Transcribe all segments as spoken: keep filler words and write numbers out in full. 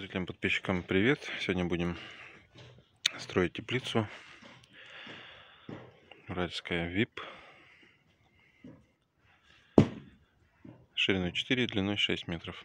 Зрителям, подписчикам привет! Сегодня будем строить теплицу уральская вип, шириной четыре, длиной шесть метров.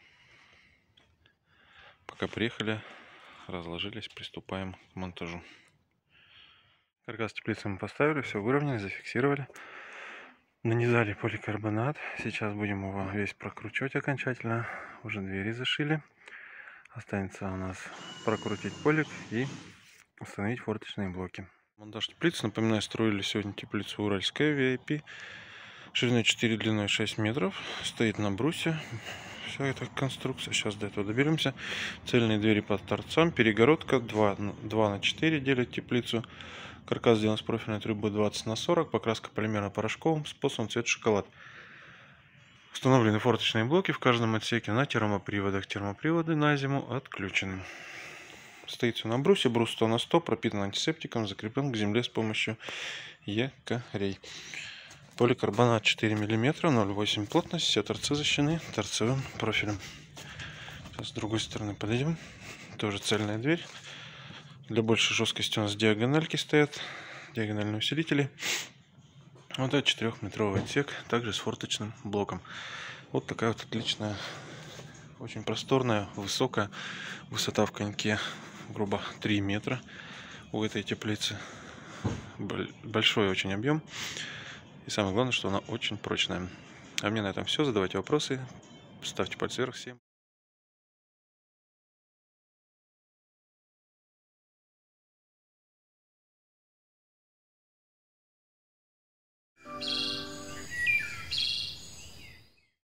Пока приехали, разложились, приступаем к монтажу. Каркас теплицы мы поставили, все выровняли, зафиксировали, нанизали поликарбонат. Сейчас будем его весь прокручивать окончательно. Уже двери зашили. Останется у нас прокрутить полик и установить форточные блоки. Монтаж теплицы, напоминаю, строили сегодня теплицу уральская ви ай пи, шириной четыре, длиной шесть метров. Стоит на брусе вся эта конструкция. Сейчас до этого доберемся. Цельные двери под торцам, перегородка два на четыре делит теплицу. Каркас сделан с профильной трубой двадцать на сорок, покраска полимерно-порошковым способом цвет шоколад. Установлены форточные блоки в каждом отсеке на термоприводах. Термоприводы на зиму отключены. Стоит все на брусе, брус сто на сто, пропитан антисептиком, закреплен к земле с помощью якорей. Поликарбонат четыре миллиметра, ноль целых восемь плотность, все торцы защищены торцевым профилем. Сейчас с другой стороны подойдем. Тоже цельная дверь. Для большей жесткости у нас диагональки стоят, диагональные усилители. Вот это четырехметровый отсек, также с форточным блоком. Вот такая вот отличная, очень просторная, высокая высота в коньке, грубо три метра у этой теплицы. Большой очень объем. И самое главное, что она очень прочная. А мне на этом все. Задавайте вопросы, ставьте пальцы вверх. Всем